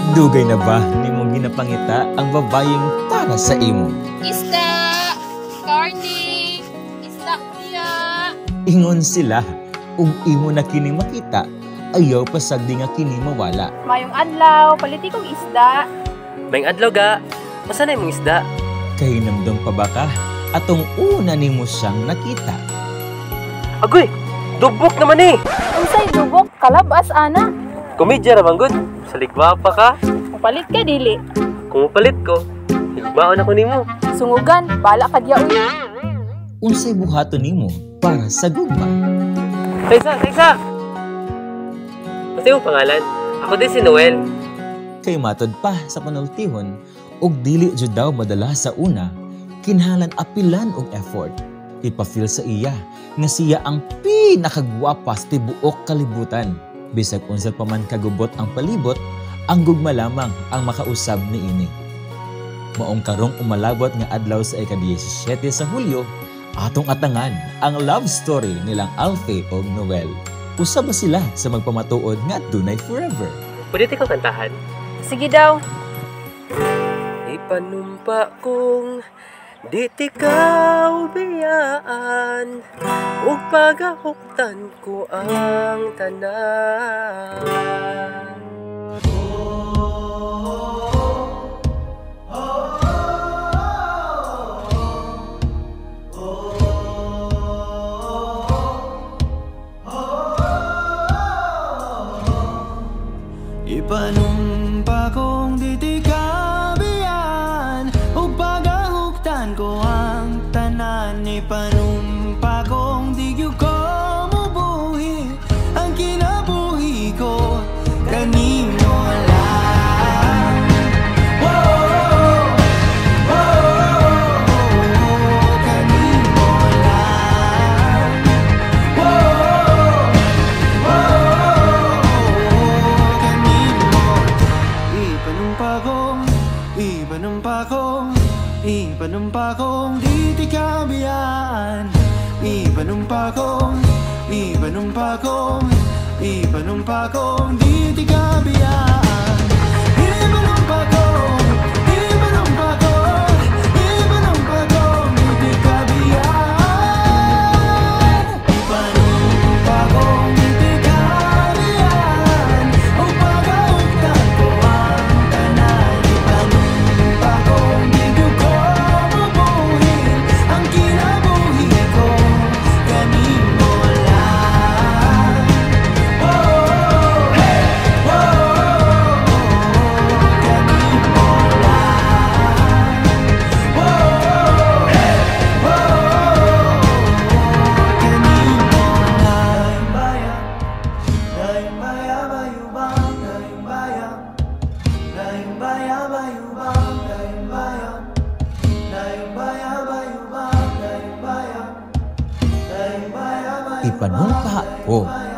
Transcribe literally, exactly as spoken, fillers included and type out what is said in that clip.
Dugay na ba nimong ginapangita ang babayeng para sa imo? Isda! Carne! Isda niya! Ingon sila, ug imo na kini makita, ayaw pasagdi nga kini mawala. Mayong adlaw, paliti kong isda. Mayong adlaw ga, masanay mong isda? Kay namdong pa ba ka? Atong una nimo siyang nakita. Agoy! Dubok naman eh! Unsay dubok, kalabas ana. Komedya naman good. Saligwa pa ka. Palit ka dili. Kung palit ko, higbaon ako nimo. Sungugan, bala ka diya uy. Unsay buhaton nimo para sa gugma? Taysa, taysa! Basta yung pangalan. Ako din si Noel. Kay matod pa sa panultihon, ug dili jud daw madala sa una, kinahanglan apilan og effort. Ipafeel sa iya nga siya ang pinakagwapa sa tibuok kalibutan. Bisag unsa pa man kagubot ang palibot, ang gugma lamang ang makausab niini. Maong karong umalabot nga adlaw sa ika-diyesisiyete sa Hulyo, atong atangan ang love story nilang Alfie ug Noel. Usa ba sila sa magpamatuod nga dunay forever? Pwede kang kantahan? Sige daw. Ipanumpa kong di tikaw biyaan, ug pagahuktan ko ang tanan. Ipanumpa kong di tikabiyan, ug pagahuktan ko ang tanan. Ipanumpa kong di gyud ko mubuhi ang kinabuhi ko kanimo lang. Oh, oh, oh, kanimo lang. Oh, oh, kanimo. Ipanumpa kong, ipanumpa kong, ipanumpa kong di tikabiyan. Ipanumpa kong, ipanumpa kong, ipanumpa kong di tikabiyan. Ipanumpa kong, ipanumpa kong, ipanumpa kong di tikabiyan. Ipanumpa kong di tikabiyan, ug pagahuktan ko ang tanan. Ipanumpa kong di gyud ko mubuhi ang kinabuhi ko kanimo lang. Oh, hey, oh, kanimo lang. Oh, hey, oh, kanimo lang. Daing bayan, daing bayubang, daing bayan. Daing bayan, bayubang, daing bayan. Daing bayan, bayubang, daing bayan. Daing bayan, bayubang, Ipanumpa ko.